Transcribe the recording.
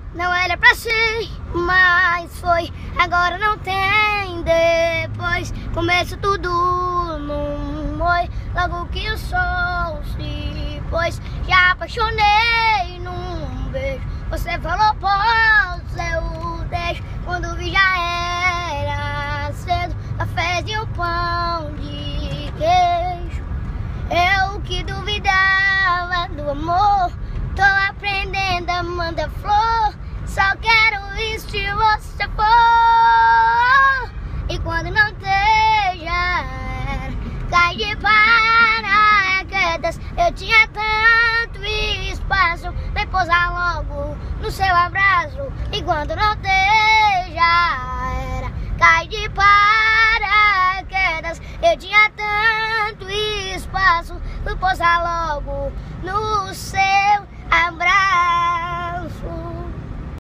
Não era pra ser, mas foi. Agora não tem depois. Começo tudo num oi. Logo que o sol se pôs. Já apaixonei num beijo. Você falou, pois eu deixo. Quando vi já era cedo. Cafés e um pão de queijo. Eu que duvidava do amor. Tô aprendendo a mandar flor. Só quero isso se você for. E quando não esteja, cai de paraquedas. Eu tinha tanto espaço. Vem pousar logo no seu abraço. E quando não esteja, cai de paraquedas. Eu tinha tanto espaço. Vem pousar logo